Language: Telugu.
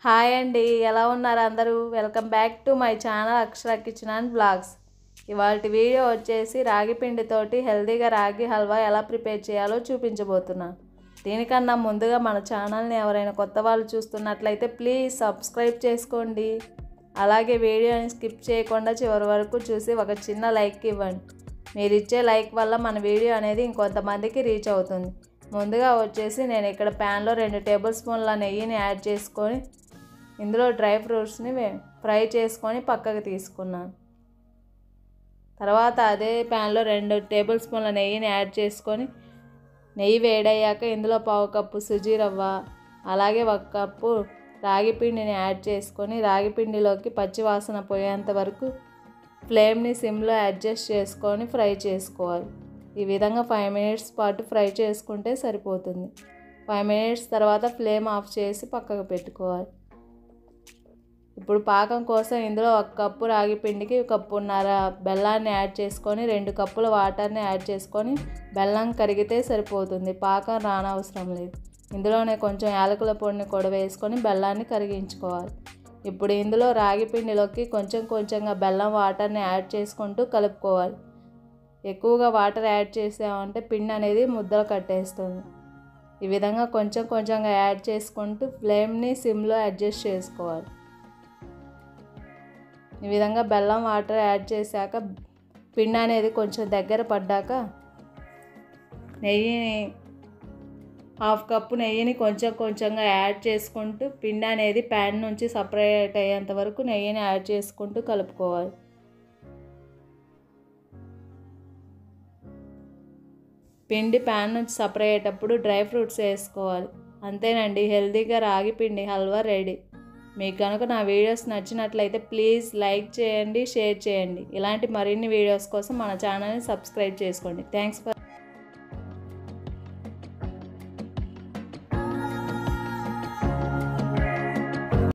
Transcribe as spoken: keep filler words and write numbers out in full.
హాయ్ అండి, ఎలా ఉన్నారు అందరూ? Welcome back to my channel Akshara kitchen and blogs. ఇవాళ వీడియో వచ్చేసి రాగి పిండితోటి హెల్తీగా రాగి హల్వా ఎలా ప్రిపేర్ చేయాలో చూపించబోతున్నాను. దీనికన్నా ముందుగా మన ఛానల్ని ఎవరైనా కొత్త వాళ్ళు చూస్తున్నట్లయితే ప్లీజ్ సబ్స్క్రైబ్ చేసుకోండి. అలాగే వీడియోని స్కిప్ చేయకుండా చివరి వరకు చూసి ఒక చిన్న లైక్ ఇవ్వండి. మీరు ఇచ్చే లైక్ వల్ల మన వీడియో అనేది ఇంకొంతమందికి రీచ్ అవుతుంది. ముందుగా వచ్చేసి నేను ఇక్కడ ప్యాన్లో రెండు టేబుల్ స్పూన్ల నెయ్యిని యాడ్ చేసుకొని ఇందులో డ్రై ఫ్రూట్స్ని ఫ్రై చేసుకొని పక్కకు తీసుకున్నాను. తర్వాత అదే ప్యాన్లో రెండు టేబుల్ స్పూన్ల నెయ్యిని యాడ్ చేసుకొని నెయ్యి వేడయ్యాక ఇందులో పావు కప్పు సుజీ రవ్వ అలాగే ఒక కప్పు రాగి పిండిని యాడ్ చేసుకొని రాగి పిండిలోకి పచ్చివాసన పోయేంత వరకు ఫ్లేమ్ని సిమ్లో అడ్జస్ట్ చేసుకొని ఫ్రై చేసుకోవాలి. ఈ విధంగా ఫైవ్ మినిట్స్ పాటు ఫ్రై చేసుకుంటే సరిపోతుంది. ఫైవ్ మినిట్స్ తర్వాత ఫ్లేమ్ ఆఫ్ చేసి పక్కకు పెట్టుకోవాలి. ఇప్పుడు పాకం కోసం ఇందులో ఒక కప్పు రాగి పిండికి కప్పున్నర బెల్లాన్ని యాడ్ చేసుకొని రెండు కప్పుల వాటర్ని యాడ్ చేసుకొని బెల్లం కరిగితే సరిపోతుంది. పాకం రానవసరం లేదు. ఇందులోనే కొంచెం యాలకుల పొడిని కూడా వేసుకొని బెల్లాన్ని కరిగించుకోవాలి. ఇప్పుడు ఇందులో రాగి పిండిలోకి కొంచెం కొంచెంగా బెల్లం వాటర్ని యాడ్ చేసుకుంటూ కలుపుకోవాలి. ఎక్కువగా వాటర్ యాడ్ చేసామంటే పిండి అనేది ముద్దలు కట్టేస్తుంది. ఈ విధంగా కొంచెం కొంచెంగా యాడ్ చేసుకుంటూ ఫ్లేమ్ని సిమ్లో అడ్జస్ట్ చేసుకోవాలి. ఈ విధంగా బెల్లం వాటర్ యాడ్ చేశాక పిండి అనేది కొంచెం దగ్గర పడ్డాక నెయ్యిని హాఫ్ కప్పు నెయ్యిని కొంచెం కొంచెంగా యాడ్ చేసుకుంటూ పిండి అనేది ప్యాన్ నుంచి సపరేట్ అయ్యేంత వరకు నెయ్యిని యాడ్ చేసుకుంటూ కలుపుకోవాలి. పిండి ప్యాన్ నుంచి సపరేట్ అయ్యేటప్పుడు డ్రై ఫ్రూట్స్ వేసుకోవాలి. అంతేనండి, హెల్తీగా రాగి పిండి హల్వా రెడీ. మీకు కనుక నా వీడియోస్ నచ్చినట్లయితే ప్లీజ్ లైక్ చేయండి, షేర్ చేయండి. ఇలాంటి మరిన్ని వీడియోస్ కోసం మన ఛానల్ని సబ్స్క్రైబ్ చేసుకోండి. Thanks for